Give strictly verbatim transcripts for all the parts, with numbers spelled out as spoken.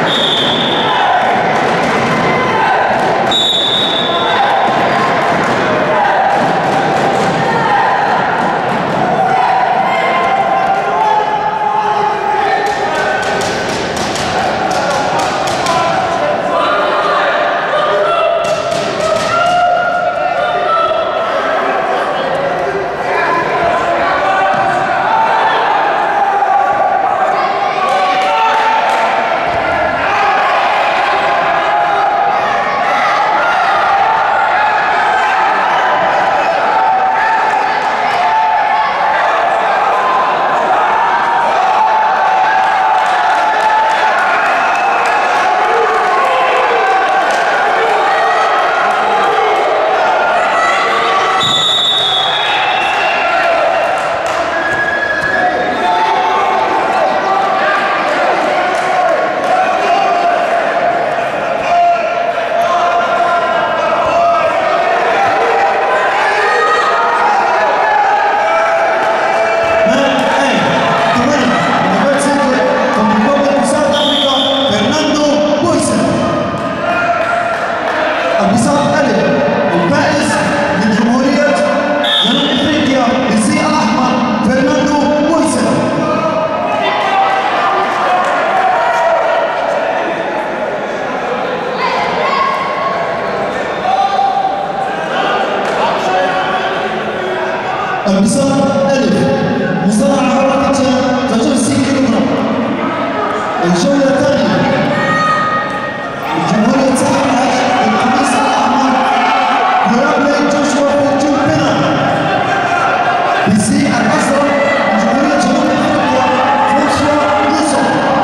المسار ألف مصارعة حركة ثلاثة وستين كيلوغرام. الجولة الثانية الجمهورية تحمل القميص الأحمر يقابل جوشوا بنتو بينا بالزي الأزرق من جمهورية جنوب أفريقيا فرانسوا روسو.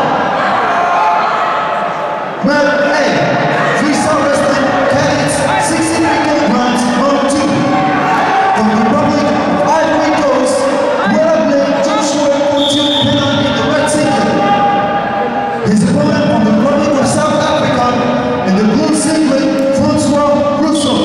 Round A, freestyle wrestling, cadets, sixty-three kilograms, round two. From the Republic of Ivory Coast, Webley Joshua Bentou Pena in the red singlet. His opponent from the Republic of South Africa in the blue singlet, Francois Rousseau.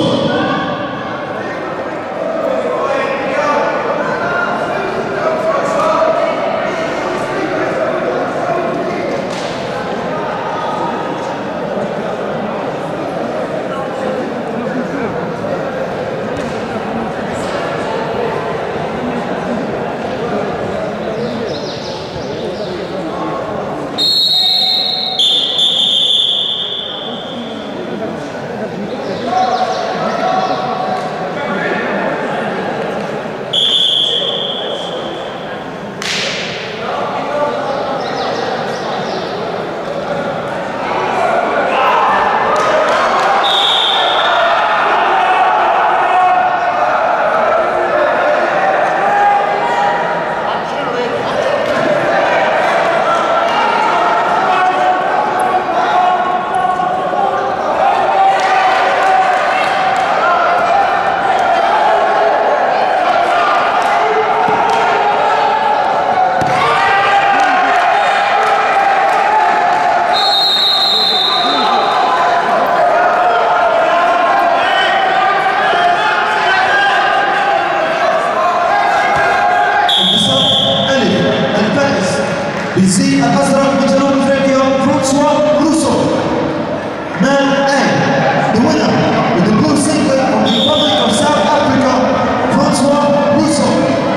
بالزي الأزرق من جنوب أفريقيا فرانسوا روسو. Man A, the winner with the blue singlet from the Republic of South Africa, Francois Rousseau.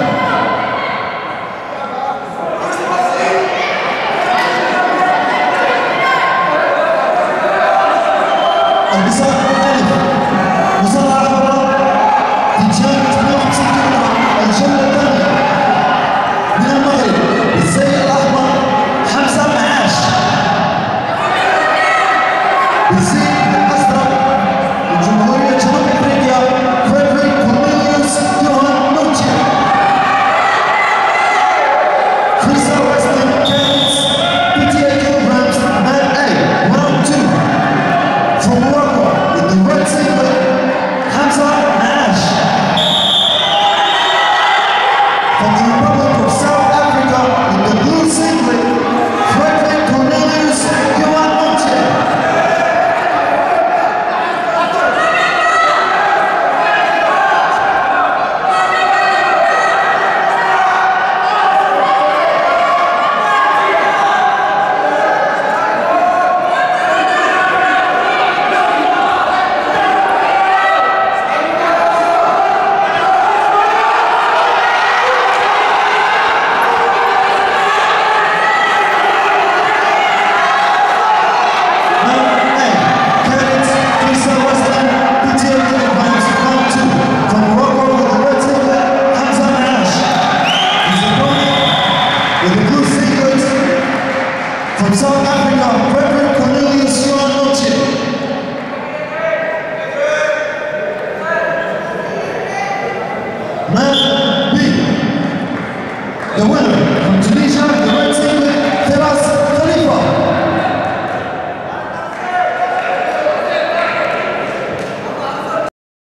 المسار الألف مصارعة حرة تجاه ثمانية وخمسين كيلوغرام. الجولة الثانية من المغرب بالزي الأحمر حمزة معاش. بالزي الأزرق من جمهورية جنوب أفريقيا فريدريك كورنيليوس يوهان نوتشي. Freestyle wrestling cadets fifty-eight kilograms, man A, round two. From Morocco, with the blue singlet from South Africa, Frederick Cornelius Noche. Man B, the winner.